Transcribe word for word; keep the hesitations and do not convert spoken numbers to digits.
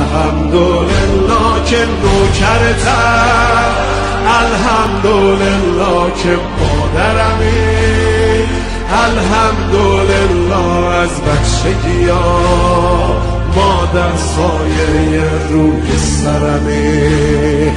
الحمدلله که نوکرتم، الحمدلله که مادرمی، الحمدلله از بچگی ها مادر سایه روی سرمی.